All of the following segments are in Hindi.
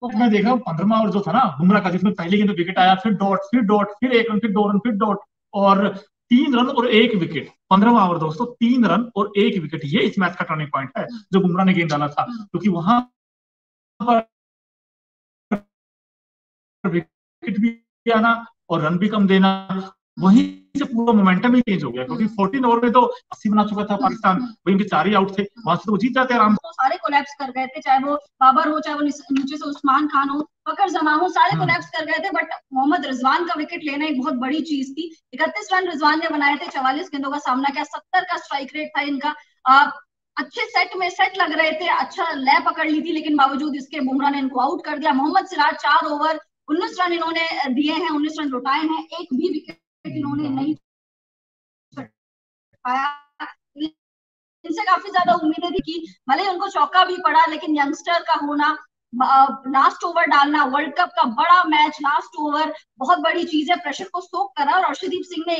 मैं देखा 15वां ओवर जो था ना बुमराह का, जिसमें पहले गेंद विकेट आया, फिर डॉट, फिर डॉट, फिर 1 रन, फिर 2 रन, फिर डॉट, और 3 रन और 1 विकेट। 15वां ओवर दोस्तों, 3 रन और 1 विकेट, ये इस मैच का टर्निंग पॉइंट है जो बुमराह ने गेंद डाला था, क्योंकि वहां पर विकेट भी आना और रन भी कम देना, वहीं से पूरा मोमेंटम ही चेंज हो गया, क्योंकि 14 ओवर में तो 80 बना चुका था पाकिस्तान, वही उनके 4 ही आउट थे, वहां से तो वो जीत जाते आराम से। तो सारे कोलैप्स कर गए थे, चाहे वो बाबर हो, चाहे वो नीचे से उस्मान खान हो, फकर जमा हो, सारे कोलैप्स कर गए थे। बट मोहम्मद रिजवान का विकेट लेना एक बहुत बड़ी चीज थी। 31 रन रिजवान ने बनाए थे, 44 गेंदों का सामना किया, 70 का स्ट्राइक रेट था इनका। अच्छे सेट लग रहे थे, अच्छा लय पकड़ ली थी, लेकिन बावजूद इसके बुमराह ने इनको आउट कर दिया। मोहम्मद सिराज 4 ओवर 19 रन इन्होंने दिए हैं, 19 रन लुटाए हैं, एक भी विकेट इन्होंने नहीं पाया। इनसे काफी ज्यादा उम्मीदें थी कि भले ही उनको चौका भी पड़ा, लेकिन यंगस्टर का होना, लास्ट ओवर डालना, वर्ल्ड कप का बड़ा मैच, लास्ट ओवर बहुत बड़ी चीज है, प्रेशर को सोक करा। और अर्शदीप सिंह ने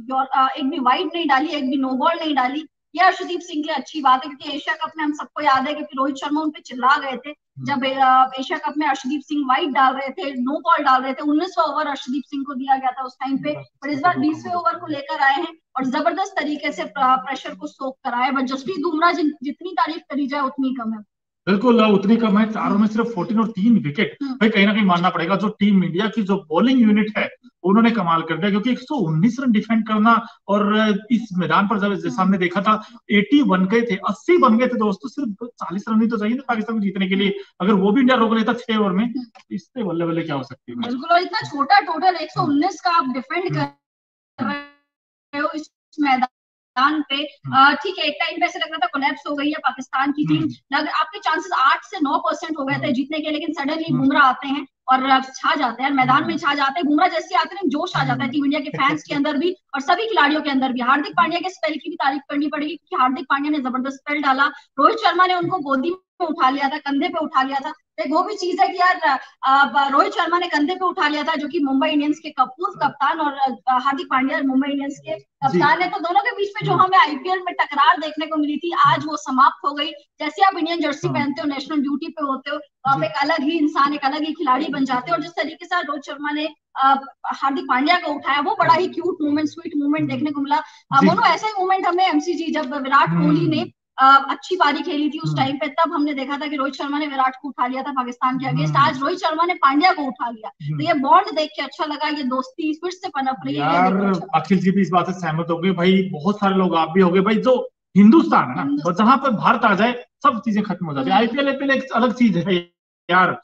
एक भी वाइड नहीं डाली, एक भी नो बॉल नहीं डाली। ये अर्शदीप सिंह के लिए अच्छी बात है, क्योंकि एशिया कप में हम सबको याद है, क्योंकि रोहित शर्मा उन पे चिल्ला गए थे जब एशिया कप में अर्शदीप सिंह वाइड डाल रहे थे, नो बॉल डाल रहे थे। 19वां ओवर अर्शदीप सिंह को दिया गया था उस टाइम पे, पर इस बार 20वें ओवर को लेकर आए हैं और जबरदस्त तरीके से प्रेशर को सोक कराया। बट जसप्रीत बुमराह जितनी तारीफ करी जाए उतनी कम है। बिल्कुल उतनी कम है, चारों में सिर्फ 14 और 3 विकेट। भाई कहीं ना कहीं मानना पड़ेगा जो टीम इंडिया की जो बॉलिंग यूनिट है उन्होंने कमाल कर दिया, क्योंकि 119 रन डिफेंड करना, और इस मैदान पर जब जैसा हमने देखा था 80 बन गए थे, 80 बन गए थे दोस्तों, सिर्फ 40 रन ही तो चाहिए थे पाकिस्तान को जीतने के लिए। अगर वो भी इंडिया रोक लेता 6 ओवर में, इससे बल्ले बल्ले क्या हो सकती है। बिल्कुल, और इतना छोटा टोटल 119 का आप डिफेंड कर रहे हो इस मैदान पे। ठीक है, एक टाइम पे ऐसे लग रहा था कोलैप्स हो गई है पाकिस्तान की टीम, आपके चांसेस 8 से 9% हो गए थे जीतने के, लेकिन सडनली बुमराह आते हैं और छा जाते हैं मैदान में, छा जाते हैं। बुमराह जैसे आते हैं जोश आ जाता है टीम इंडिया के फैंस के अंदर भी और सभी खिलाड़ियों के अंदर भी। हार्दिक पांड्या के स्पेल की भी तारीफ करनी पड़ेगी, क्योंकि हार्दिक पांड्या ने जबरदस्त स्पेल डाला। रोहित शर्मा ने उनको गोदी में उठा लिया था, कंधे पे उठा लिया था। एक वो भी चीज है कि यार रोहित शर्मा ने कंधे पे उठा लिया था, जो कि मुंबई इंडियंस के पूर्व कप्तान, और हार्दिक पांड्या मुंबई इंडियंस के कप्तान है। तो दोनों के बीच में जो हमें आईपीएल में टकरार देखने को मिली थी, आज वो समाप्त हो गई। जैसे आप इंडियन जर्सी पहनते हो, नेशनल ड्यूटी पे होते हो, तो आप एक अलग ही इंसान, एक अलग ही खिलाड़ी बन जाते हो। और जिस तरीके से रोहित शर्मा ने हार्दिक पांड्या को उठाया, वो बड़ा ही क्यूट मूवमेंट, स्वीट मूवमेंट देखने को मिला। मोनू, ऐसे मूवमेंट हमें एमसीजी, जब विराट कोहली ने अच्छी पारी खेली थी उस टाइम पे, तब हमने देखा था कि रोहित शर्मा ने विराट को उठा लिया था पाकिस्तान के अगेंस्ट। आज रोहित शर्मा ने पांड्या को उठा लिया, तो ये बॉन्ड देख के अच्छा लगा, ये दोस्ती फिर से पनप रही है। यार अखिल जी भी इस बात से सहमत हो गए भाई, बहुत सारे लोग आप भी हो गए भाई। जो हिंदुस्तान है ना, जहां पर भारत आ जाए सब चीजें खत्म हो जाती है। आईपीएल एक अलग चीज है यार,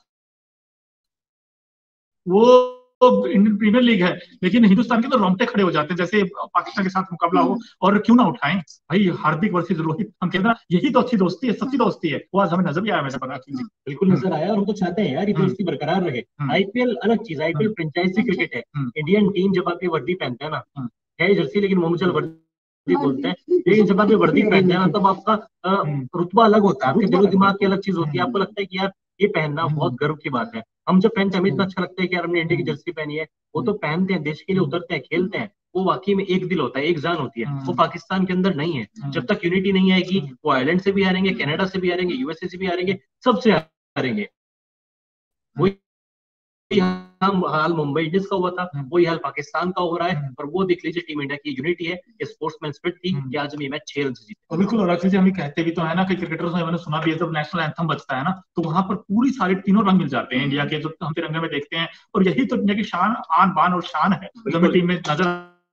वो इंडियन प्रीमियर लीग है, लेकिन हिंदुस्तान के तो रोंगटे खड़े हो जाते हैं जैसे पाकिस्तान के साथ मुकाबला हो, और क्यों ना उठाएं भाई हार्दिक वर्सेस रोहित, हम कहते हैं यही तो अच्छी दोस्ती है, सच्ची दोस्ती है। वो आज हमें नजर भी आया, मैंने पता। बिल्कुल नजर आया, और हम तो चाहते हैं यार ये दोस्ती बरकरार रहे। आईपीएल अलग चीज, आईपीएल फ्रेंचाइजी क्रिकेट है। इंडियन टीम जब आपकी वर्दी पहनते हैं ना, है जर्सी लेकिन मोमचल वर्दी बोलते हैं, लेकिन जब आप ये वर्दी पहनते हैं ना, तब आपका रुतबा अलग होता है, आपके दिलो दिमाग की अलग चीज होती है। आपको लगता है कि यार ये पहनना बहुत गर्व की बात है। हम जब पहनते हैं हमें इतना अच्छा लगता है कि यार हमने इंडिया की जर्सी पहनी है। वो तो पहनते हैं, देश के लिए उतरते हैं, खेलते हैं, वो वाकई में एक दिल होता है, एक जान होती है। वो पाकिस्तान के अंदर नहीं है। जब तक यूनिटी नहीं आएगी, वो आयरलैंड से भी हारेंगे, कनाडा से भी हारेंगे, यूएसए से भी हारेंगे, सबसे हारेंगे। वही हाल मुंबई इंडियंस का हुआ था, वही हाल पाकिस्तान का हो रहा है। और वो देख लीजिए टीम इंडिया की यूनिटी है, स्पोर्ट्समैन स्पिरिट थी कि आज हम ये मैच 6 रन से जीते। बिल्कुल, और अक्षय जी हम कहते भी तो है ना कि क्रिकेटर्स में, मैंने सुना भी है, जब नेशनल एंथम बजता है ना, तो वहां पर पूरी सारी तीनों रंग मिल जाते हैं इंडिया के, जो हम तिरंगे में देखते हैं। और यही तो इंडिया की शान, आन बान और शान है, जो हमें टीम में नजर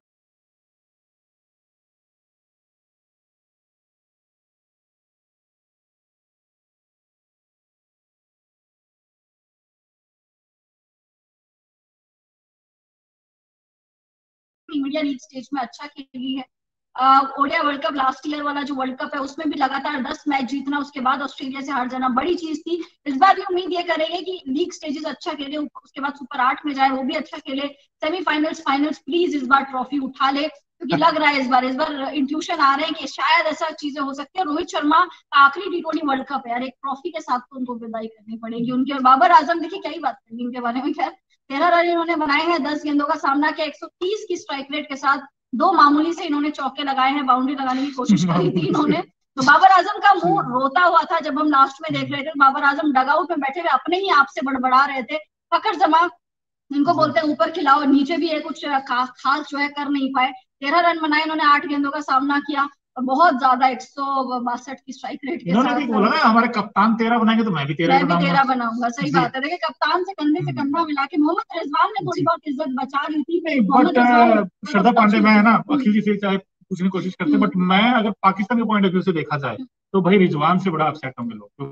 टीम इंडिया लीग स्टेज में अच्छा खेली है। ODI world cup last year वाला जो वर्ल्ड कप है, उसमें भी लगातार 10 मैच जीतना, उसके बाद ऑस्ट्रेलिया से हार जाना बड़ी चीज थी। इस बार भी उम्मीद ये करेंगे कि लीग स्टेजेस अच्छा खेले, उसके बाद सुपर 8 में जाए, वो भी अच्छा खेले, सेमीफाइनल्स, फाइनल्स, प्लीज इस बार ट्रॉफी उठा ले। क्योंकि लग रहा है इस बार इंट्यूशन आ रहे हैं कि शायद ऐसा चीजें हो सकती है। रोहित शर्मा का आखिरी टी20 वर्ल्ड कप है यार, एक ट्रॉफी के साथ तो उनको विदाई करनी पड़ेगी उनकी। और बाबर आजम, देखिए क्या ही बात करेंगे उनके बारे में। खैर, 13 रन इन्होंने बनाए हैं, 10 गेंदों का सामना किया, 130 की स्ट्राइक रेट के साथ। 2 मामूली से इन्होंने चौके लगाए हैं, बाउंड्री लगाने की कोशिश करी थी इन्होंने, तो बाबर आजम का मुंह रोता हुआ था जब हम लास्ट में देख रहे थे। बाबर आजम डगआउट में बैठे हुए अपने ही आप से बड़बड़ा रहे थे। फकर जमा इनको बोलते हैं ऊपर खिलाओ, नीचे भी है कुछ खास जो है कर नहीं पाए। 13 रन बनाए इन्होंने, 8 गेंदों का सामना किया, बहुत ज्यादा 162 की स्ट्राइक रेट के इन्होंने साथ। भी बोला ना हमारे कप्तान 13 बनाएंगे तो मैं भी 13 बनाऊंगा। सही बात है। देखिए कप्तान से कंधा मिला के मोहम्मद रिजवान ने थोड़ी बहुत इज्जत बचा ली थी। बट श्रद्धा पांडे में है ना, अखिल जी से चाहे पूछने की कोशिश करते, बट मैं अगर पाकिस्तान के पॉइंट ऑफ व्यू से देखा जाए तो भाई रिजवान से बड़ा अपसेट होंगे लोग,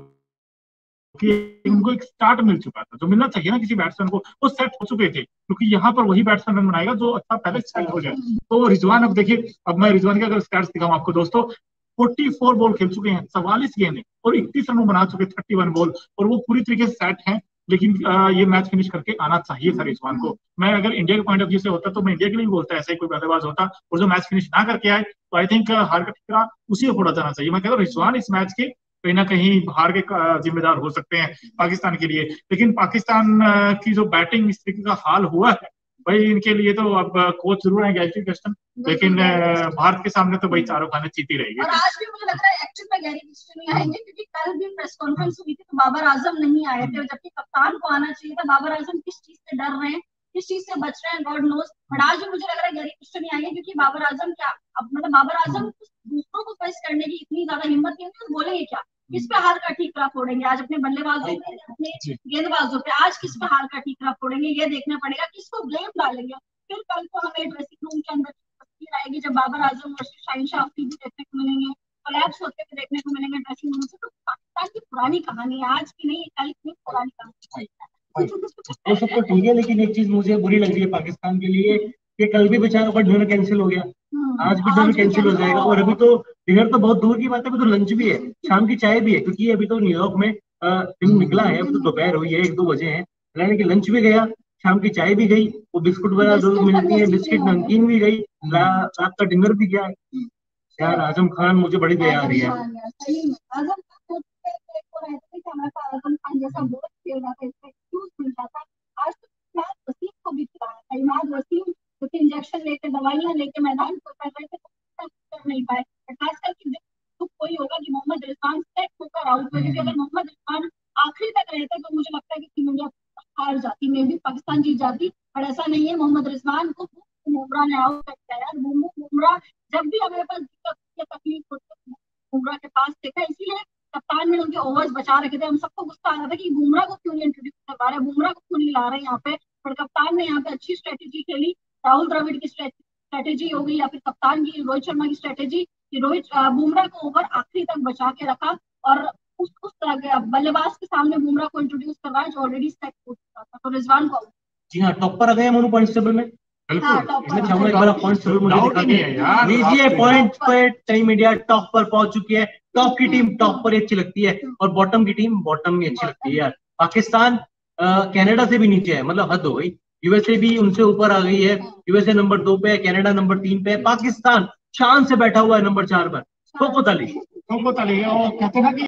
क्योंकि उनको एक स्टार्ट मिल चुका था जो मिलना चाहिए ना किसी बैट्समैन को, वो सेट हो चुके थे, क्योंकि यहाँ पर वही बैट्समैन रन बनाएगा जो अच्छा पहले सेट हो जाए। तो रिजवान, अब देखिए, अब मैं रिजवान के अगर स्टैट्स दिखाऊं आपको दोस्तों, 44 बॉल खेल चुके हैं, 44 गेंदें और 31 रन बना चुके, 31 बॉल, और वो पूरी तरीके से सेट हैं। लेकिन ये मैच फिनिश करके आना चाहिए था रिजवान को। मैं अगर इंडिया के पॉइंट ऑफ व्यू से होता तो मैं इंडिया के लिए भी बोलता, ऐसा ही कोई बल्लेबाज होता और जो मैच फिनिश ना करके आए तो आई थिंक हार का ठिकरा उसी को फोड़ा जाना चाहिए। मैं कहता हूँ रिजवान इस मैच के कहीं ना कहीं हार के जिम्मेदार हो सकते हैं पाकिस्तान के लिए। लेकिन पाकिस्तान की जो बैटिंग इस तरीके का हाल हुआ है भाई, इनके लिए तो अब कोच जरूर है गैरी क्रिस्टन, लेकिन भारत के सामने तो भाई चारों खाने चीती रहेगी। और आज भी मुझे लग रहा है एक्चुअली में गैरी क्रिस्टन नहीं आएंगे, क्योंकि कल भी प्रेस कॉन्फ्रेंस हुई थी तो बाबर आजम नहीं आए थे, जबकि कप्तान को आना चाहिए था। बाबर आजम किस चीज से डर रहे हैं, किस चीज से बच रहे हैं, गॉड नोस। बट आज भी मुझे लग रहा है गैरी क्रिस्टन नहीं आएंगे, क्योंकि बाबर आजम क्या, मतलब बाबर आजम दूसरों को फेस करने की इतनी ज्यादा हिम्मत नहीं है, बोलेंगे क्या, किस पे हार का ठीकरा फोड़ेंगे आज, अपने बल्लेबाजों पे, अपने गेंदबाजों पे आज किस पे हार का ठीकरा फोड़ेंगे, ये देखना पड़ेगा, किसको ब्लेम डालेंगे। फिर कल को हमें ड्रेसिंग रूम के अंदर तस्वीर आएगी जब बाबर आजम और शाहीन शाह अफरीदी भी देखने को मिलेंगे, कोलैप्स होते हुए देखने को मिलेंगे ड्रेसिंग रूम से। तो पाकिस्तान की पुरानी कहानी है, आज की नहीं, कल की पुरानी कहानी। वो सब तो ठीक है, लेकिन एक चीज मुझे बुरी लग रही है पाकिस्तान के लिए कि कल भी बेचारों का डिनर कैंसिल हो गया, आज भी डिनर कैंसिल हो जाएगा। और अभी तो डिनर तो बहुत दूर की बात है, अभी तो लंच भी है, शाम की चाय भी है, क्योंकि अभी तो न्यूयॉर्क में दिन निकला है, अभी तो दोपहर हुई है, 1-2 बजे है, यानी कि लंच भी गया, शाम की चाय भी गई, वो बिस्कुट वगैरह जो मिलती है, बिस्किट नमकीन भी गई, रात का डिनर भी गया। यार आजम खान मुझे बड़ी दया आ रही है। आजम खान जैसा बहुत खेल रहा था, इसका एक्सक्यूज मिल जाता। आज तो इमाद वसीम को भी खिलाया था, इमाद वसीम क्योंकि इंजेक्शन लेके दवाइयां लेके मैदान को कर रहे थे तो कर नहीं पाए। खासकर दुख कोई होगा कि मोहम्मद रिजवान सेट होकर आउट हुए, क्योंकि अगर मोहम्मद रिजवान आखिरी तक रहते तो मुझे लगता है कि टीम इंडिया हार जाती, मे भी पाकिस्तान जीत जाती, पर ऐसा नहीं है। मोहम्मद रिजवान को बुमराह ने आउट कर दिया यार। बुमराह जब भी हमारे पास दिक्कत तकलीफ होती है बुमराह के पास देखा, इसीलिए कप्तान ने उनके ओवर्स बचा रखे थे। हम सबको गुस्सा आ रहा था कि बुमराह को क्यों नहीं इंट्रोड्यूस करवा रहे, बुमराह को क्यों नहीं ला रहे यहाँ पे, पर कप्तान ने यहाँ पे अच्छी स्ट्रेटेजी खेली। राहुल द्रविड़ की स्ट्रेटेजी हो गई या फिर कप्तान की रोहित शर्मा की स्ट्रेटेजी कि बुमराह को ओवर आखिरी तक बचा के रखा और उस तरह के बल्लेबाज के सामने बुमराह को इंट्रोड्यूस करवाया जो ऑलरेडी सेट हो चुका था। तो रिजवान को जी हाँ, टॉप पर आ गए मोनू पॉइंट्स टेबल में। लीजिए पॉइंट पे टीम इंडिया टॉप पर पहुंच चुकी है। टॉप की टीम टॉप पर अच्छी लगती है और बॉटम की टीम बॉटम में अच्छी लगती है। यार पाकिस्तान कनाडा से भी नीचे है, मतलब हद हो गई। यूएसए भी उनसे ऊपर आ गई है, यूएसए नंबर 2 पे है, कनाडा नंबर 3 पे है, पाकिस्तान शान से बैठा हुआ है नंबर 4 पर। ठोको ताली, कहते हैं कि